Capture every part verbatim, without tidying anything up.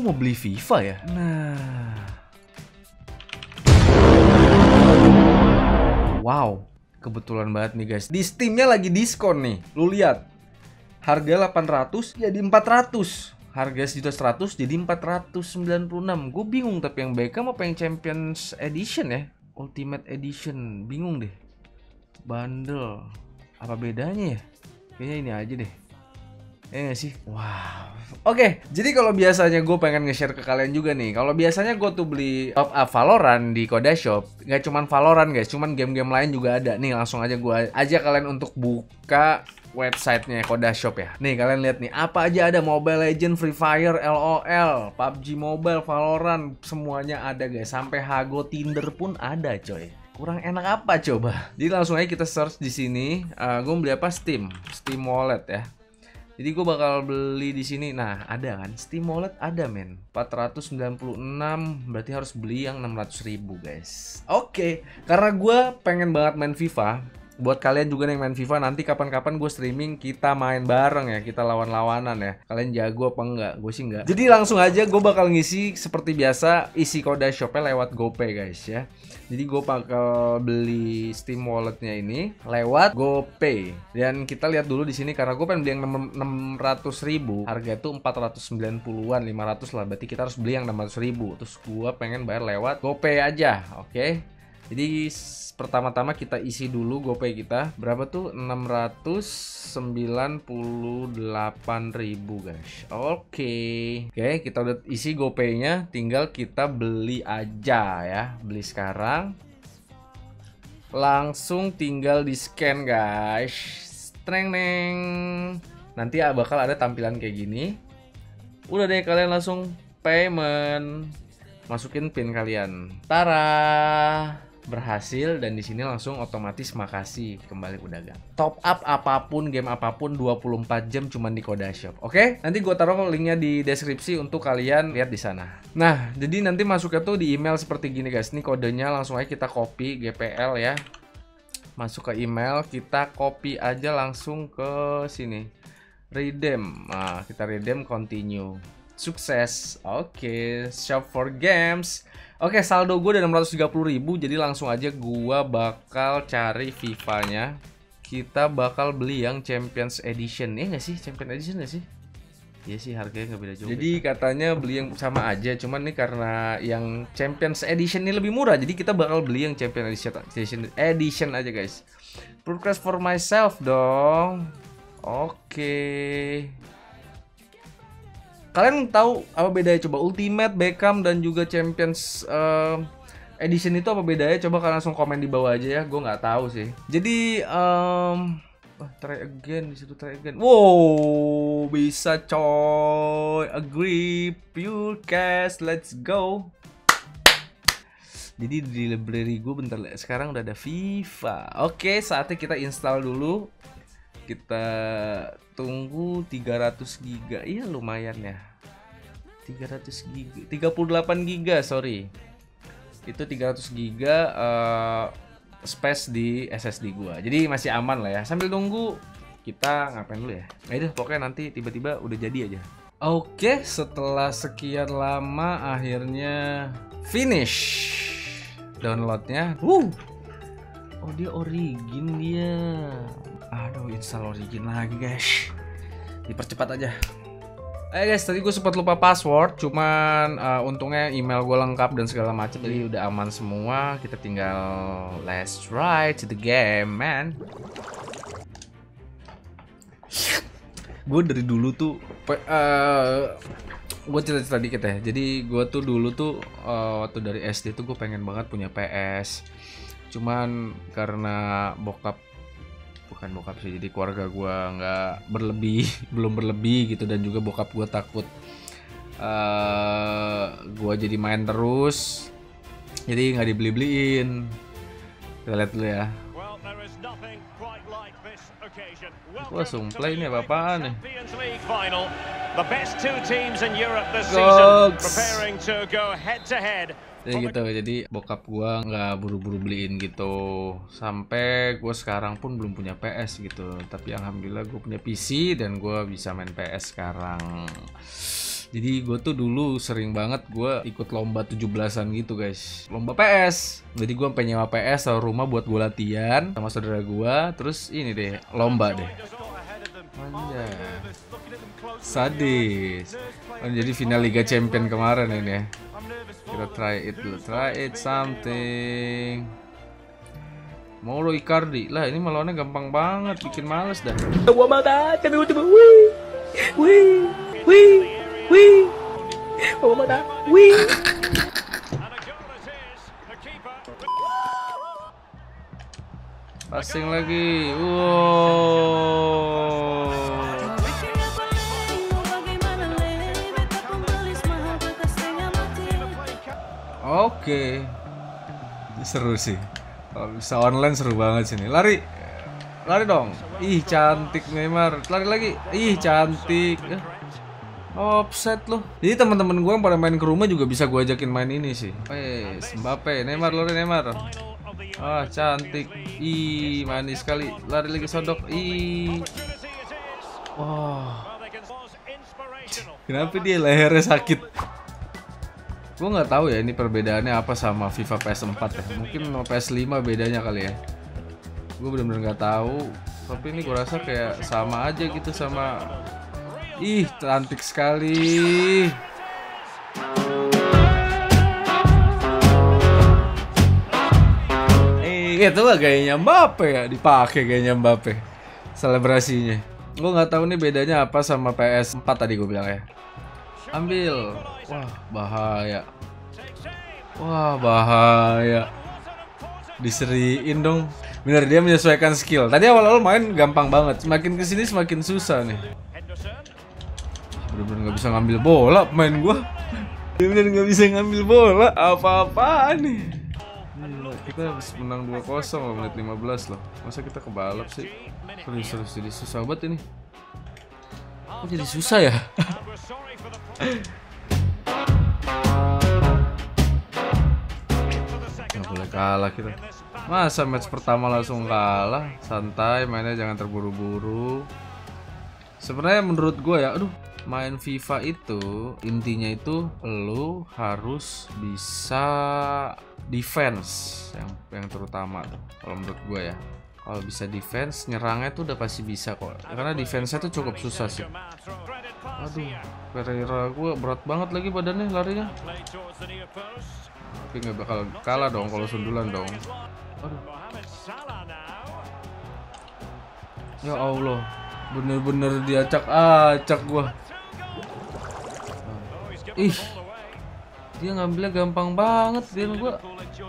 mau beli FIFA ya. Nah, wow, kebetulan banget nih guys. Di Steamnya lagi diskon nih. Lu lihat, harga delapan ratus jadi empat ratus. Harga sejuta seratus jadi empat ratus sembilan puluh enam. Gue bingung tapi yang Beckham apa yang Champions Edition ya? Ultimate Edition, bingung deh. Bundle, apa bedanya ya? Kayaknya ini aja deh. Eh nggak sih? Wow. Oke, okay, jadi kalau biasanya gue pengen nge-share ke kalian juga nih. Kalau biasanya gue tuh beli top up Valorant di Koda Shop, nggak cuman Valorant guys, cuman game-game lain juga ada. Nih langsung aja gue ajak kalian untuk buka websitenya Koda Shop ya. Nih kalian lihat nih, apa aja ada: Mobile Legends, Free Fire, LOL, P U B G Mobile, Valorant, semuanya ada guys. Sampai Hago Tinder pun ada coy. Kurang enak apa coba? Jadi langsung aja kita search di sini. Uh, gue beli apa? Steam, Steam Wallet ya. Jadi gue bakal beli di sini. Nah, ada kan? Steam Wallet ada men. empat ratus sembilan puluh enam, berarti harus beli yang enam ratus ribu guys. Oke, okay. Karena gue pengen banget main FIFA. Buat kalian juga yang main FIFA, nanti kapan-kapan gue streaming, kita main bareng ya, kita lawan-lawanan ya. Kalian jago apa enggak? Gue sih enggak. Jadi langsung aja gue bakal ngisi seperti biasa, isi Koda Shopnya lewat GoPay guys ya. Jadi gue bakal beli Steam Walletnya ini lewat GoPay. Dan kita lihat dulu di sini, karena gue pengen beli yang enam ratus ribu, harga itu empat ratus sembilan puluhan, lima ratus lah. Berarti kita harus beli yang enam ratus ribu. Terus gue pengen bayar lewat GoPay aja, oke? Okay? Jadi pertama-tama kita isi dulu GoPay kita. Berapa tuh? enam ratus sembilan puluh delapan ribu guys. Oke. Oke, kita udah isi GoPay-nya, tinggal kita beli aja ya. Beli sekarang. Langsung tinggal di-scan guys. Streng-neng. Nanti bakal ada tampilan kayak gini. Udah deh, kalian langsung payment. Masukin PIN kalian. Tara. Berhasil, dan di sini langsung otomatis makasih, kembali udah gang. Top up apapun, game apapun dua puluh empat jam cuman di Koda Shop. Oke? Okay? Nanti gue taruh linknya di deskripsi untuk kalian lihat di sana. Nah, jadi nanti masuknya tuh di email seperti gini guys. Ini kodenya, langsung aja kita copy G P L ya. Masuk ke email, kita copy aja langsung ke sini. Redeem. Nah, kita redeem, continue. Sukses. Oke, okay. Shop for games. Oke, okay, saldo gue udah enam ratus tiga puluh ribu. Jadi langsung aja gue bakal cari FIFA-nya. Kita bakal beli yang Champions Edition. Eh nggak sih? Champions Edition nggak sih? Iya sih, harganya nggak beda jauh. Jadi katanya beli yang sama aja. Cuman nih karena yang Champions Edition ini lebih murah, jadi kita bakal beli yang Champions Edition, Edition aja guys. Request for myself dong. Oke. Okay. Kalian tahu apa bedanya coba Ultimate, Beckham, dan juga Champions uh, Edition itu apa bedanya? Coba kalian langsung komen di bawah aja ya. Gue nggak tahu sih. Jadi, um, oh, try again, disitu try again. Wow, bisa coy. Agree, pure cash, let's go. Jadi di library gue bentar, sekarang udah ada FIFA. Oke, saatnya kita install dulu. Kita tunggu tiga ratus giga. Iya lumayan ya. tiga ratus giga. tiga puluh delapan giga, sorry. Itu tiga ratus giga uh, space di S S D gua. Jadi masih aman lah ya. Sambil nunggu kita ngapain dulu ya? Nah itu pokoknya nanti tiba-tiba udah jadi aja. Oke, setelah sekian lama akhirnya finish downloadnya. Wuh. Oh dia origin dia. Aduh, install origin lagi guys. Dipercepat aja. Eh guys, tadi gue sempat lupa password. Cuman uh, untungnya email gue lengkap dan segala macam, jadi udah aman semua. Kita tinggal let's try to the game, man. Gue dari dulu tuh uh, gue cerita-cerita dikit ya. Jadi gue tuh dulu tuh uh, waktu dari S D tuh gue pengen banget punya P S. Cuman karena bokap bukan bokap sih, jadi keluarga gue nggak berlebih, belum berlebih gitu, dan juga bokap gue takut uh, gue jadi main terus, jadi nggak dibeli-beliin. Kita lihat dulu ya. Wah, sumpah ini apa-apaan nih? Jadi gitu, jadi bokap gua nggak buru-buru beliin gitu, sampai gue sekarang pun belum punya P S gitu. Tapi alhamdulillah gue punya P C dan gue bisa main P S sekarang. Jadi gue tuh dulu sering banget gue ikut lomba tujuh belasan gitu guys. Lomba P S. Jadi gue pengen nyewa P S atau rumah buat gue latihan sama saudara gue. Terus ini deh, lomba deh. Anjay. Sadis. Oh, jadi final Liga Champion kemarin ini ya. Kita try it dulu. Try it something. Mauro Icardi. Lah ini melawannya gampang banget. Bikin males dah. Gua mata, tapi udah wih. Wih. Wih. Wih, oh mata, wih. Passing lagi, wow. Oke, seru sih. Kalau bisa online seru banget sini. Lari, lari dong. Ih cantik Neymar. Lari lagi. Ih cantik. Offset loh. Jadi teman-teman gue yang pada main ke rumah juga bisa gue ajakin main ini sih. Eh, Mbappe, Neymar, lari Neymar. Ah, cantik. Ih, manis sekali. Lari lagi sodok. Ih. Wah. Kenapa dia lehernya sakit? Gue nggak tahu ya ini perbedaannya apa sama FIFA P S empat ya. Mungkin sama P S lima bedanya kali ya. Gue bener-bener nggak tahu. Tapi ini gue rasa kayak sama aja gitu sama. Ih, cantik sekali. Eh, itu lah gayanya Mbappe ya, dipakai gayanya Mbappe. Selebrasinya. Gue nggak tahu nih bedanya apa sama P S empat tadi gue bilang ya. Ambil. Wah, bahaya. Wah, bahaya. Diseriin dong. Bener dia menyesuaikan skill. Tadi awal-awal main gampang banget. Semakin kesini semakin susah nih. Bener-bener gak bisa ngambil bola pemain gua. Bener-bener gak bisa ngambil bola. Apa-apaan nih. Gila, kita habis menang dua kosong loh menit lima belas loh. Masa kita kebalap sih? Serius-serius jadi susah banget ini. Kok jadi susah ya? Gak boleh kalah kita. Masa match pertama langsung kalah? Santai, mainnya jangan terburu-buru. Sebenarnya menurut gue ya, aduh, main FIFA itu intinya itu lo harus bisa defense yang yang terutama tuh kalau menurut gue ya. Kalau bisa defense, nyerangnya tuh udah pasti bisa kok. Karena defense-nya tuh cukup susah sih. Aduh, Pereira gue berat banget lagi badannya larinya. Tapi nggak bakal kalah dong kalau sundulan dong. Aduh. Ya Allah, bener-bener diacak-acak gua. Ih, dia ngambilnya gampang banget dia gua.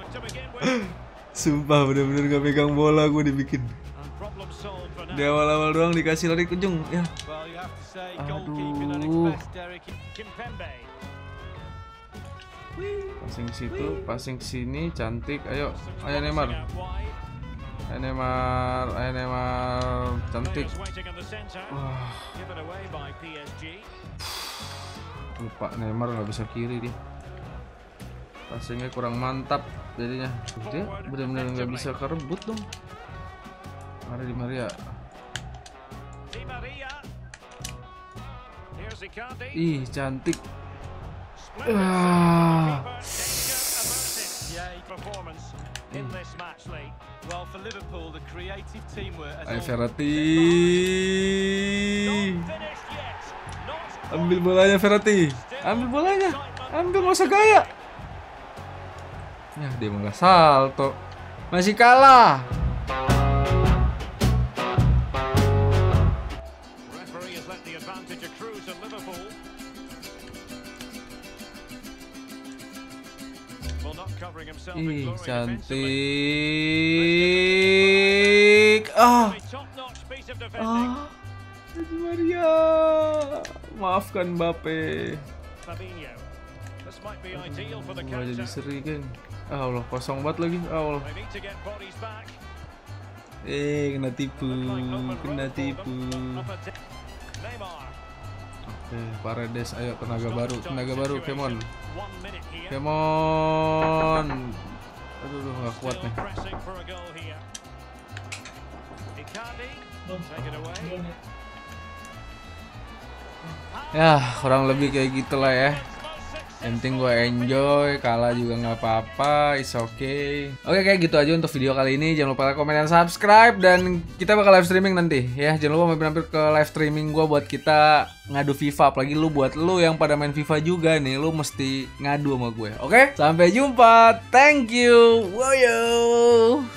Sumpah bener-bener gak pegang bola gua dibikin. Di awal-awal doang dikasih lari ke ujung ya. Aduh. Passing situ, passing sini, cantik. Ayo, ayo Neymar. Ayo Neymar, ayo Neymar, cantik. Wah. Lupa Neymar nggak bisa kiri dia. Passingnya kurang mantap jadinya. Dia benar-benar nggak bisa kerebut dong. Mari di Maria. Ih, cantik. Ah. Ayo Verratti. Ambil bolanya Verratti. Ambil bolanya. Ambil, nggak usah gaya. Ya dia malah salto. Masih kalah. Ih, cantik. Ah. Ah. Maria. Maafkan Mbappe. Nggak jadi seri, geng. Ah Allah, kosong banget lagi. Ah Allah. Eh, kena tipu. Kena tipu. Oke, Paredes, ayo tenaga baru, tenaga baru, come on. Come on. Aduh, aduh, gak kuat nih. Ya kurang lebih kayak gitulah ya. Yang penting gue enjoy, kalah juga nggak apa-apa, it's okay. Oke kayak gitu aja untuk video kali ini. Jangan lupa like, komen, dan subscribe. Dan kita bakal live streaming nanti ya. Jangan lupa mampir-mampir ke live streaming gue buat kita ngadu FIFA. Apalagi lu buat lu yang pada main FIFA juga nih, lu mesti ngadu sama gue. Oke, sampai jumpa. Thank you. Wow.